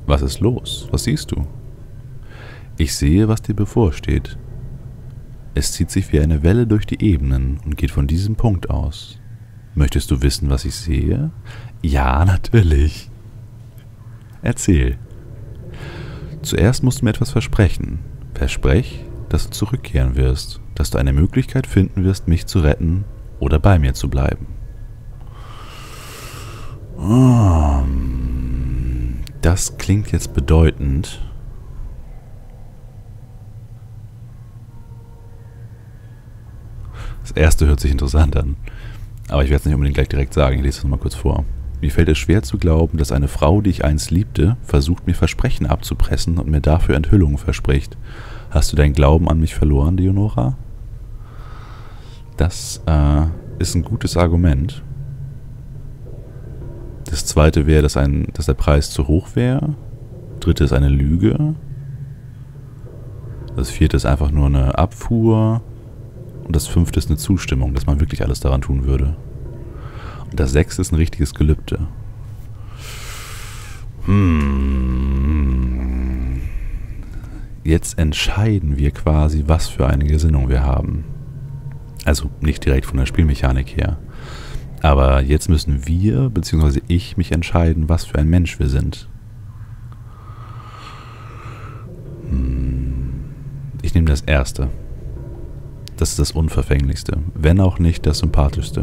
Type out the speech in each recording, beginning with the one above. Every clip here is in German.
Was ist los? Was siehst du? Ich sehe, was dir bevorsteht. Es zieht sich wie eine Welle durch die Ebenen und geht von diesem Punkt aus. Möchtest du wissen, was ich sehe? Ja, natürlich. Erzähl. Zuerst musst du mir etwas versprechen. Versprech, dass du zurückkehren wirst, dass du eine Möglichkeit finden wirst, mich zu retten oder bei mir zu bleiben. Das klingt jetzt bedeutend. Das erste hört sich interessant an, aber ich werde es nicht unbedingt gleich direkt sagen. Ich lese es nochmal kurz vor. Mir fällt es schwer zu glauben, dass eine Frau, die ich einst liebte, versucht, mir Versprechen abzupressen und mir dafür Enthüllungen verspricht. Hast du deinen Glauben an mich verloren, Leonora? Das ist ein gutes Argument. Das zweite wäre, dass der Preis zu hoch wäre. Dritte ist eine Lüge. Das vierte ist einfach nur eine Abfuhr. Und das fünfte ist eine Zustimmung, dass man wirklich alles daran tun würde. Und das sechste ist ein richtiges Gelübde. Jetzt entscheiden wir quasi, was für eine Gesinnung wir haben. Also nicht direkt von der Spielmechanik her. Aber jetzt müssen wir, beziehungsweise ich, mich entscheiden, was für ein Mensch wir sind. Ich nehme das erste. Das ist das Unverfänglichste, wenn auch nicht das Sympathischste.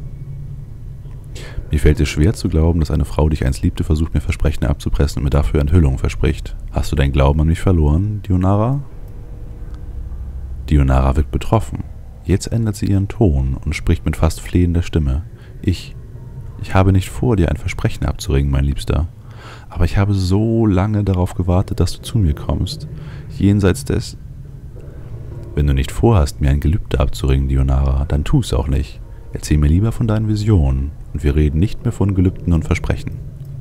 Mir fällt es schwer zu glauben, dass eine Frau, die ich einst liebte, versucht, mir Versprechen abzupressen und mir dafür Enthüllungen verspricht. Hast du deinen Glauben an mich verloren, Dionara? Dionara wirkt betroffen. Jetzt ändert sie ihren Ton und spricht mit fast flehender Stimme. Ich habe nicht vor, dir ein Versprechen abzuringen, mein Liebster. Aber ich habe so lange darauf gewartet, dass du zu mir kommst. Jenseits des... Wenn du nicht vorhast, mir ein Gelübde abzuringen, Dionara, dann tu es auch nicht. Erzähl mir lieber von deinen Visionen, und wir reden nicht mehr von Gelübden und Versprechen.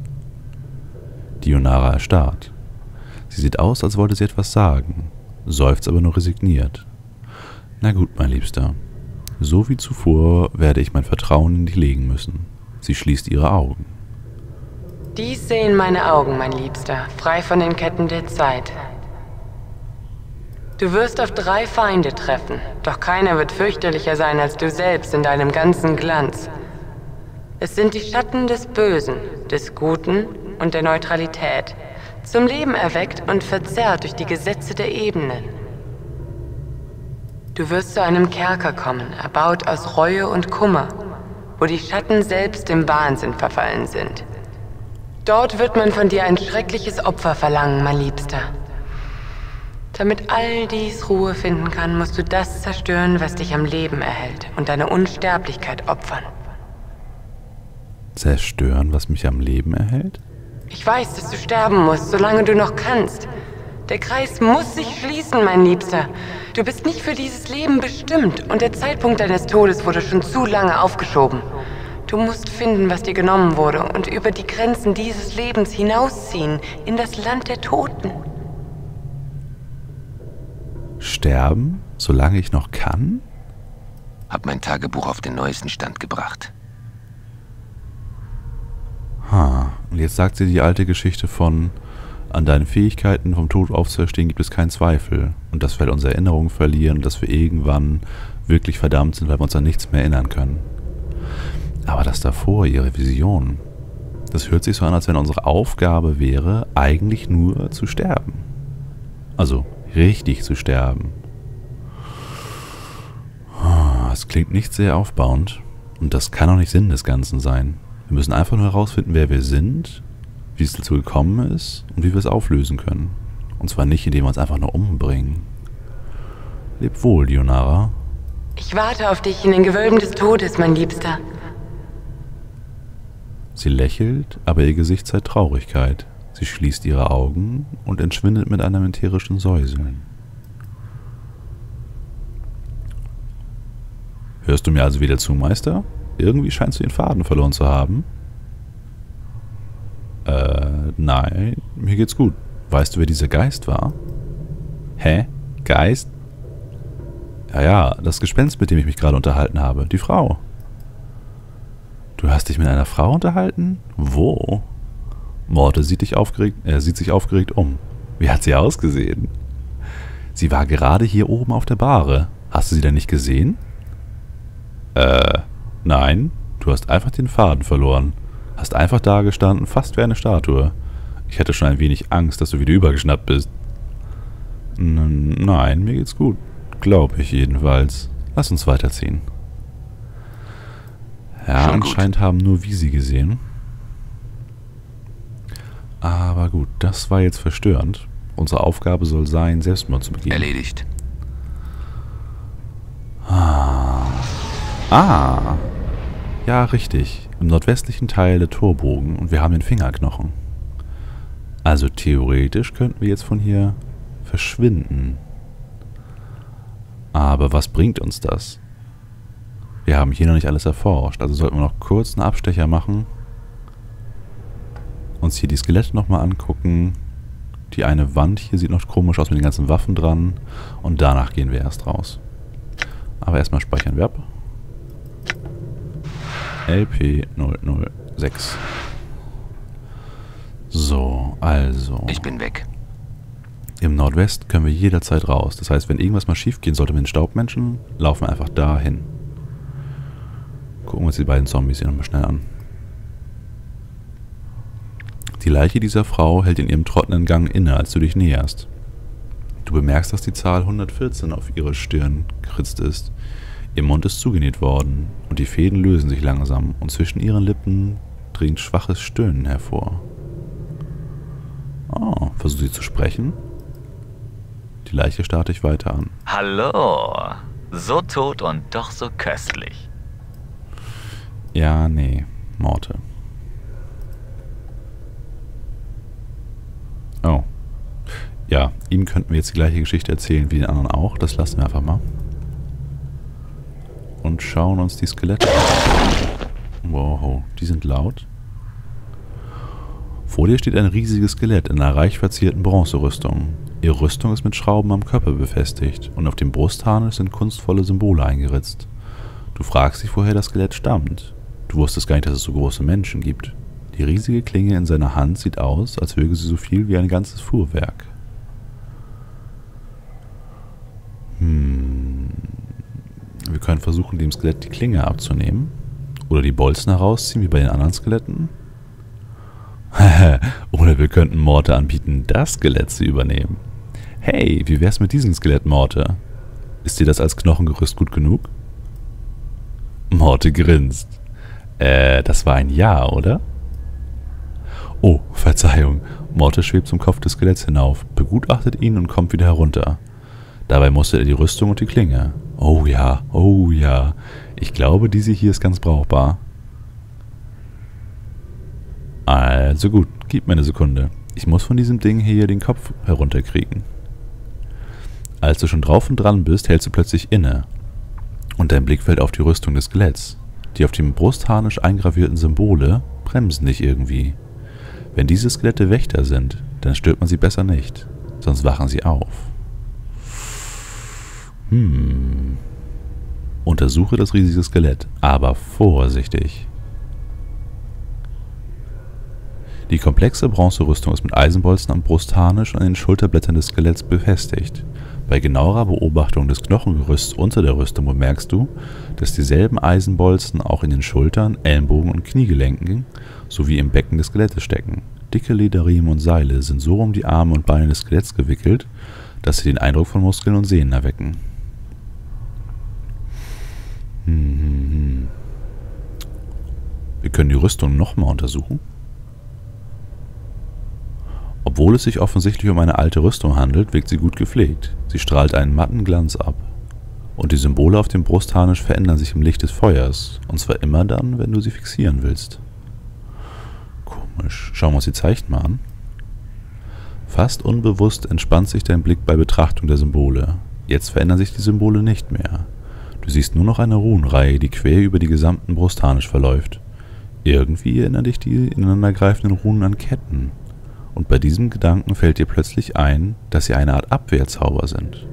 Dionara erstarrt. Sie sieht aus, als wollte sie etwas sagen, seufzt aber nur resigniert. Na gut, mein Liebster. So wie zuvor werde ich mein Vertrauen in dich legen müssen. Sie schließt ihre Augen. Dies sehen meine Augen, mein Liebster, frei von den Ketten der Zeit. Du wirst auf 3 Feinde treffen, doch keiner wird fürchterlicher sein als du selbst in deinem ganzen Glanz. Es sind die Schatten des Bösen, des Guten und der Neutralität, zum Leben erweckt und verzerrt durch die Gesetze der Ebenen. Du wirst zu einem Kerker kommen, erbaut aus Reue und Kummer, wo die Schatten selbst dem Wahnsinn verfallen sind. Dort wird man von dir ein schreckliches Opfer verlangen, mein Liebster. Damit all dies Ruhe finden kann, musst du das zerstören, was dich am Leben erhält und deine Unsterblichkeit opfern. Zerstören, was mich am Leben erhält? Ich weiß, dass du sterben musst, solange du noch kannst. Der Kreis muss sich schließen, mein Liebster. Du bist nicht für dieses Leben bestimmt und der Zeitpunkt deines Todes wurde schon zu lange aufgeschoben. Du musst finden, was dir genommen wurde und über die Grenzen dieses Lebens hinausziehen, in das Land der Toten. Sterben, solange ich noch kann? Hab mein Tagebuch auf den neuesten Stand gebracht. Und jetzt sagt sie die alte Geschichte von: An deinen Fähigkeiten vom Tod aufzuerstehen gibt es keinen Zweifel. Und dass wir unsere Erinnerungen verlieren und dass wir irgendwann wirklich verdammt sind, weil wir uns an nichts mehr erinnern können. Aber das davor, ihre Vision, das hört sich so an, als wenn unsere Aufgabe wäre, eigentlich nur zu sterben. Also richtig zu sterben. Es klingt nicht sehr aufbauend und das kann auch nicht Sinn des Ganzen sein. Wir müssen einfach nur herausfinden, wer wir sind, wie es dazu gekommen ist und wie wir es auflösen können. Und zwar nicht, indem wir uns einfach nur umbringen. Leb wohl, Dionara. Ich warte auf dich in den Gewölben des Todes, mein Liebster. Sie lächelt, aber ihr Gesicht zeigt Traurigkeit. Sie schließt ihre Augen und entschwindet mit einem ätherischen Säuseln. Hörst du mir also wieder zu, Meister? Irgendwie scheinst du den Faden verloren zu haben. Nein, mir geht's gut. Weißt du, wer dieser Geist war? Hä? Geist? Ja, das Gespenst, mit dem ich mich gerade unterhalten habe. Die Frau. Du hast dich mit einer Frau unterhalten? Wo? Morte sieht sich aufgeregt um. Wie hat sie ausgesehen? Sie war gerade hier oben auf der Bahre. Hast du sie denn nicht gesehen? Nein. Du hast einfach den Faden verloren. Hast einfach da gestanden, fast wie eine Statue. Ich hatte schon ein wenig Angst, dass du wieder übergeschnappt bist. Nein, mir geht's gut. Glaube ich jedenfalls. Lass uns weiterziehen. Ja, anscheinend haben nur wir sie gesehen. Aber gut, das war jetzt verstörend. Unsere Aufgabe soll sein, Selbstmord zu begehen. Erledigt. Ja, richtig. Im nordwestlichen Teil der Torbogen und wir haben den Fingerknochen. Also theoretisch könnten wir jetzt von hier verschwinden. Aber was bringt uns das? Wir haben hier noch nicht alles erforscht, also sollten wir noch kurz einen Abstecher machen. Uns hier die Skelette nochmal angucken. Die eine Wand hier sieht noch komisch aus mit den ganzen Waffen dran. Und danach gehen wir erst raus. Aber erstmal speichern wir ab. LP006. So, also. Ich bin weg. Im Nordwest können wir jederzeit raus. Das heißt, wenn irgendwas mal schief gehen sollte mit den Staubmenschen, laufen wir einfach dahin. Gucken wir uns die beiden Zombies hier nochmal schnell an. Die Leiche dieser Frau hält in ihrem trockenen Gang inne, als du dich näherst. Du bemerkst, dass die Zahl 114 auf ihrer Stirn geritzt ist. Ihr Mund ist zugenäht worden und die Fäden lösen sich langsam und zwischen ihren Lippen dringt schwaches Stöhnen hervor. Oh, versucht sie zu sprechen? Die Leiche starrt dich weiter an. Hallo, so tot und doch so köstlich. Ja, nee, Morte. Oh. Ja, ihm könnten wir jetzt die gleiche Geschichte erzählen wie den anderen auch. Das lassen wir einfach mal. Und schauen uns die Skelette an. Wow, die sind laut. Vor dir steht ein riesiges Skelett in einer reich verzierten Bronzerüstung. Ihre Rüstung ist mit Schrauben am Körper befestigt und auf dem Brustharnisch sind kunstvolle Symbole eingeritzt. Du fragst dich, woher das Skelett stammt. Du wusstest gar nicht, dass es so große Menschen gibt. Die riesige Klinge in seiner Hand sieht aus, als wäre sie so viel wie ein ganzes Fuhrwerk. Wir können versuchen, dem Skelett die Klinge abzunehmen. Oder die Bolzen herausziehen, wie bei den anderen Skeletten. Oder wir könnten Morte anbieten, das Skelett zu übernehmen. Hey, wie wär's mit diesem Skelett, Morte? Ist dir das als Knochengerüst gut genug? Morte grinst. Das war ein Ja, oder? Oh, Verzeihung. Morte schwebt zum Kopf des Skeletts hinauf, begutachtet ihn und kommt wieder herunter. Dabei mustert er die Rüstung und die Klinge. Oh ja, oh ja. Ich glaube, diese hier ist ganz brauchbar. Also gut, gib mir eine Sekunde. Ich muss von diesem Ding hier den Kopf herunterkriegen. Als du schon drauf und dran bist, hältst du plötzlich inne. Und dein Blick fällt auf die Rüstung des Skeletts. Die auf dem Brustharnisch eingravierten Symbole bremsen dich irgendwie. Wenn diese Skelette Wächter sind, dann stört man sie besser nicht. Sonst wachen sie auf. Untersuche das riesige Skelett, aber vorsichtig. Die komplexe Bronzerüstung ist mit Eisenbolzen am Brustharnisch und an den Schulterblättern des Skeletts befestigt. Bei genauerer Beobachtung des Knochengerüsts unter der Rüstung bemerkst du, dass dieselben Eisenbolzen auch in den Schultern, Ellenbogen und Kniegelenken sowie im Becken des Skelettes stecken. Dicke Lederriemen und Seile sind so um die Arme und Beine des Skeletts gewickelt, dass sie den Eindruck von Muskeln und Sehnen erwecken. Wir können die Rüstung nochmal untersuchen. Obwohl es sich offensichtlich um eine alte Rüstung handelt, wirkt sie gut gepflegt. Sie strahlt einen matten Glanz ab. Und die Symbole auf dem Brustharnisch verändern sich im Licht des Feuers. Und zwar immer dann, wenn du sie fixieren willst. Komisch. Schauen wir uns die Zeichen mal an. Fast unbewusst entspannt sich dein Blick bei Betrachtung der Symbole. Jetzt verändern sich die Symbole nicht mehr. Du siehst nur noch eine Runenreihe, die quer über die gesamten Brustharnisch verläuft. Irgendwie erinnern dich die ineinandergreifenden Runen an Ketten. Und bei diesem Gedanken fällt dir plötzlich ein, dass sie eine Art Abwehrzauber sind.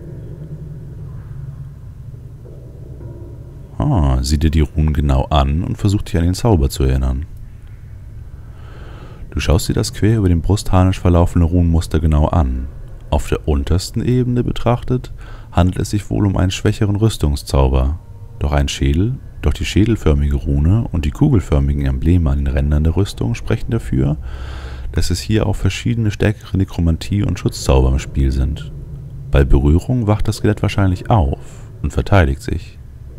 Sieh dir die Runen genau an und versuch dich an den Zauber zu erinnern. Du schaust dir das quer über den Brustharnisch verlaufende Runenmuster genau an. Auf der untersten Ebene betrachtet handelt es sich wohl um einen schwächeren Rüstungszauber. Doch die schädelförmige Rune und die kugelförmigen Embleme an den Rändern der Rüstung sprechen dafür, dass es hier auch verschiedene stärkere Nekromantie- und Schutzzauber im Spiel sind. Bei Berührung wacht das Skelett wahrscheinlich auf und verteidigt sich.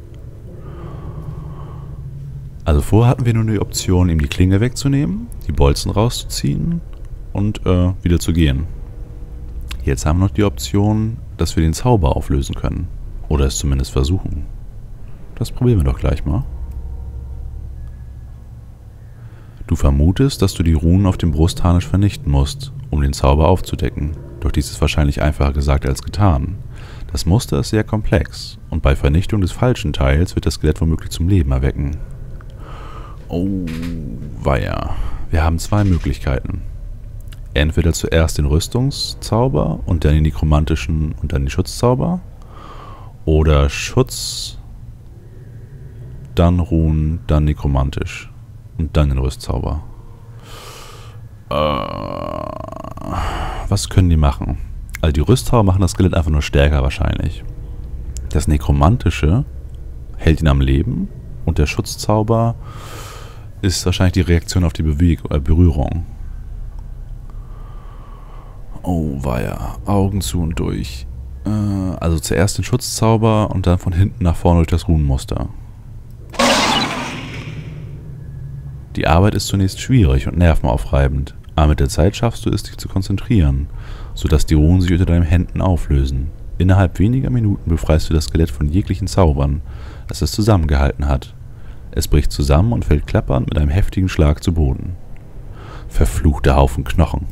Also vorher hatten wir nur die Option, ihm die Klinge wegzunehmen, die Bolzen rauszuziehen und wieder zu gehen. Jetzt haben wir noch die Option, dass wir den Zauber auflösen können. Oder es zumindest versuchen. Das probieren wir doch gleich mal. Du vermutest, dass du die Runen auf dem Brustharnisch vernichten musst, um den Zauber aufzudecken. Doch dies ist wahrscheinlich einfacher gesagt als getan. Das Muster ist sehr komplex und bei Vernichtung des falschen Teils wird das Skelett womöglich zum Leben erwecken. Oh, weia. Wir haben zwei Möglichkeiten. Entweder zuerst den Rüstungszauber und dann den nekromantischen und dann den Schutzzauber. Oder Schutz, dann Runen, dann nekromantisch und dann den Rüstzauber. Was können die machen? Also die Rüstzauber machen das Skelett einfach nur stärker wahrscheinlich. Das Nekromantische hält ihn am Leben und der Schutzzauber ist wahrscheinlich die Reaktion auf die Berührung. Oh weia, Augen zu und durch. Also zuerst den Schutzzauber und dann von hinten nach vorne durch das Runenmuster. Die Arbeit ist zunächst schwierig und nervenaufreibend, aber mit der Zeit schaffst du es, dich zu konzentrieren, sodass die Runen sich unter deinen Händen auflösen. Innerhalb weniger Minuten befreist du das Skelett von jeglichen Zaubern, das es zusammengehalten hat. Es bricht zusammen und fällt klappernd mit einem heftigen Schlag zu Boden. Verfluchter Haufen Knochen.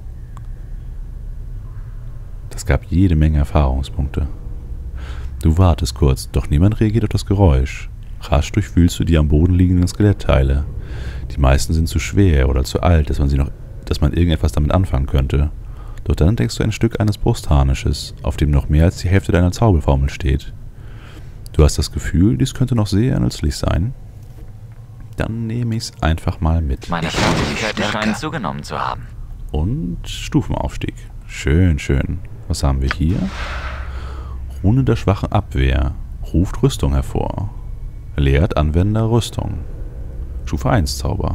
Es gab jede Menge Erfahrungspunkte. Du wartest kurz, doch niemand reagiert auf das Geräusch. Rasch durchwühlst du die am Boden liegenden Skelettteile. Die meisten sind zu schwer oder zu alt, dass man irgendetwas damit anfangen könnte. Doch dann entdeckst du ein Stück eines Brustharnisches, auf dem noch mehr als die Hälfte deiner Zauberformel steht. Du hast das Gefühl, dies könnte noch sehr nützlich sein. Dann nehme ich es einfach mal mit. Meine Fertigkeiten scheinen zugenommen zu haben. Und Stufenaufstieg. Schön, schön. Was haben wir hier? Rune der schwachen Abwehr. Ruft Rüstung hervor. Lehrt Anwender Rüstung. Stufe 1 Zauber.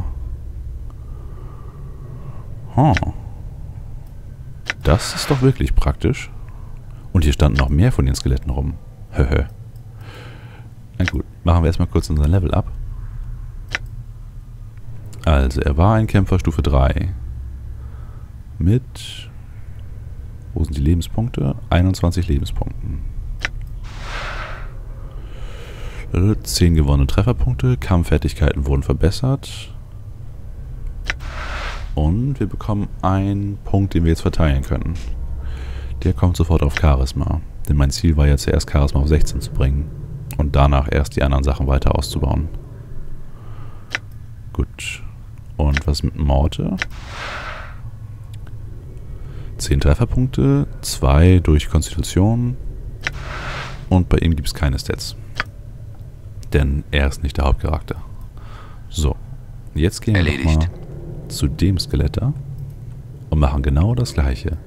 Das ist doch wirklich praktisch. Und hier standen noch mehr von den Skeletten rum. Höhö. Na gut, machen wir erstmal kurz unser Level ab. Also, er war ein Kämpfer Stufe 3. Mit... Wo sind die Lebenspunkte? 21 Lebenspunkten. 10 gewonnene Trefferpunkte. Kampffertigkeiten wurden verbessert. Und wir bekommen einen Punkt, den wir jetzt verteilen können. Der kommt sofort auf Charisma. Denn mein Ziel war ja zuerst Charisma auf 16 zu bringen. Und danach erst die anderen Sachen weiter auszubauen. Gut. Und was mit Morte? 10 Trefferpunkte, 2 durch Konstitution und bei ihm gibt es keine Stats. Denn er ist nicht der Hauptcharakter. So, jetzt gehen wir nochmal zu dem Skelett da und machen genau das gleiche.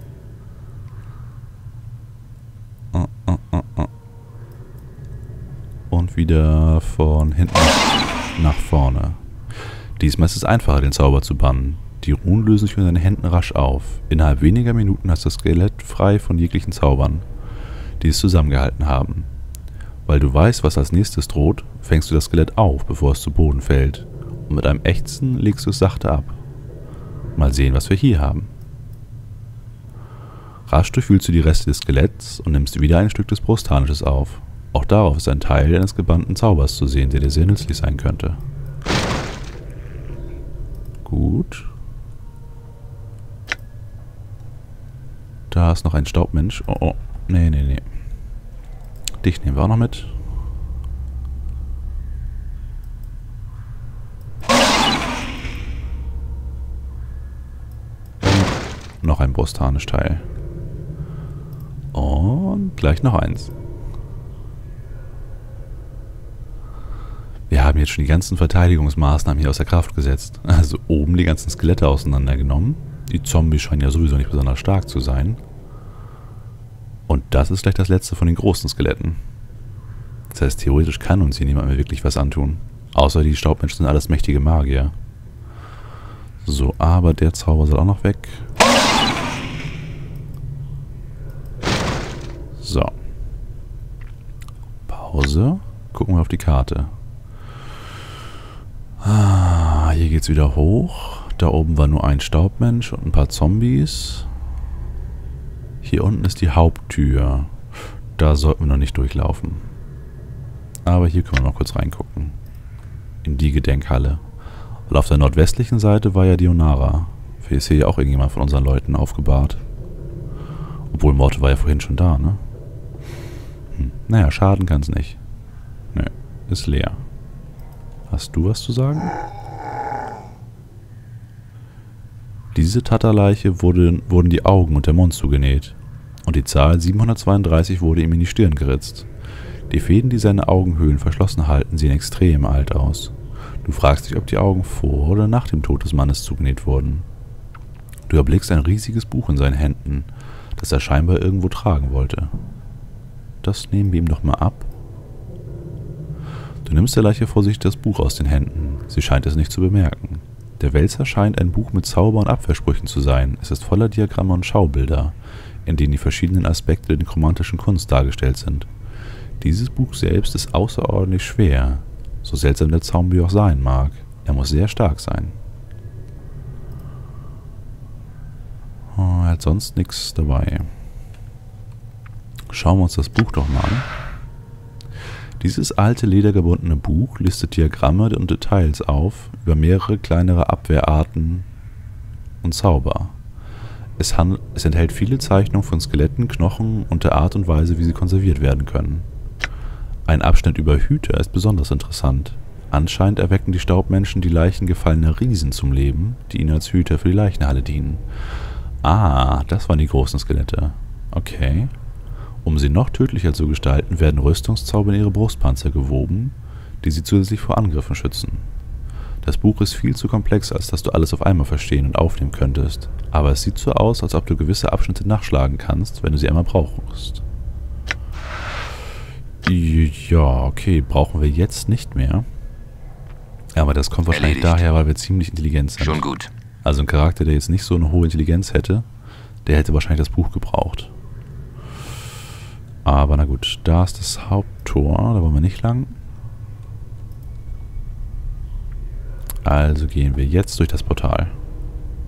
Und wieder von hinten nach vorne. Diesmal ist es einfacher, den Zauber zu bannen. Die Runen lösen sich von deinen Händen rasch auf. Innerhalb weniger Minuten hast du das Skelett frei von jeglichen Zaubern, die es zusammengehalten haben. Weil du weißt, was als nächstes droht, fängst du das Skelett auf, bevor es zu Boden fällt. Und mit einem Ächzen legst du es sachte ab. Mal sehen, was wir hier haben. Rasch durchwühlst du die Reste des Skeletts und nimmst wieder ein Stück des Brustharnisches auf. Auch darauf ist ein Teil eines gebannten Zaubers zu sehen, der dir sehr nützlich sein könnte. Gut. Da ist noch ein Staubmensch. Oh, oh. Nee, nee, nee. Dich nehmen wir auch noch mit. Noch ein Brustharnischteil. Und gleich noch eins. Wir haben haben jetzt schon die ganzen Verteidigungsmaßnahmen hier außer Kraft gesetzt. Also oben die ganzen Skelette auseinandergenommen. Die Zombies scheinen ja sowieso nicht besonders stark zu sein. Und das ist gleich das letzte von den großen Skeletten. Das heißt, theoretisch kann uns hier niemand mehr wirklich was antun. Außer die Staubmenschen sind alles mächtige Magier. So, aber der Zauber soll auch noch weg. So. Pause. Gucken wir auf die Karte. Ah, hier geht's wieder hoch. Da oben war nur ein Staubmensch und ein paar Zombies. Hier unten ist die Haupttür. Da sollten wir noch nicht durchlaufen. Aber hier können wir mal kurz reingucken. In die Gedenkhalle. Und auf der nordwestlichen Seite war ja die Onara. Vielleicht ist hier ja auch irgendjemand von unseren Leuten aufgebahrt. Obwohl Morte war ja vorhin schon da, ne? Naja, schaden kann es nicht. Nö, ist leer. Hast du was zu sagen? Diese Tatterleiche wurden die Augen und der Mund zugenäht. Und die Zahl 732 wurde ihm in die Stirn geritzt. Die Fäden, die seine Augenhöhlen verschlossen halten, sehen extrem alt aus. Du fragst dich, ob die Augen vor oder nach dem Tod des Mannes zugenäht wurden. Du erblickst ein riesiges Buch in seinen Händen, das er scheinbar irgendwo tragen wollte. Das nehmen wir ihm doch mal ab. Du nimmst der Leiche vorsichtig das Buch aus den Händen. Sie scheint es nicht zu bemerken. Der Wälzer scheint ein Buch mit Zauber- und Abwehrsprüchen zu sein. Es ist voller Diagramme und Schaubilder, in denen die verschiedenen Aspekte der chromantischen Kunst dargestellt sind. Dieses Buch selbst ist außerordentlich schwer. So seltsam der Zombie auch sein mag. Er muss sehr stark sein. Oh, er hat sonst nichts dabei. Schauen wir uns das Buch doch mal an. Dieses alte, ledergebundene Buch listet Diagramme und Details auf über mehrere kleinere Abwehrarten und Zauber. Es enthält viele Zeichnungen von Skeletten, Knochen und der Art und Weise, wie sie konserviert werden können. Ein Abschnitt über Hüter ist besonders interessant. Anscheinend erwecken die Staubmenschen die Leichen gefallener Riesen zum Leben, die ihnen als Hüter für die Leichenhalle dienen. Ah, das waren die großen Skelette. Okay. Um sie noch tödlicher zu gestalten, werden Rüstungszauber in ihre Brustpanzer gewoben, die sie zusätzlich vor Angriffen schützen. Das Buch ist viel zu komplex, als dass du alles auf einmal verstehen und aufnehmen könntest, aber es sieht so aus, als ob du gewisse Abschnitte nachschlagen kannst, wenn du sie einmal brauchst. Ja, okay, brauchen wir jetzt nicht mehr. Aber das kommt wahrscheinlich daher, weil wir ziemlich intelligent sind. Schon gut. Also ein Charakter, der jetzt nicht so eine hohe Intelligenz hätte, der hätte wahrscheinlich das Buch gebraucht. Aber na gut, da ist das Haupttor, da wollen wir nicht lang. Also gehen wir jetzt durch das Portal.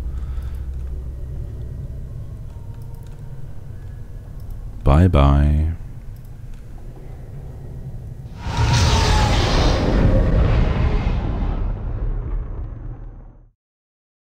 Bye bye.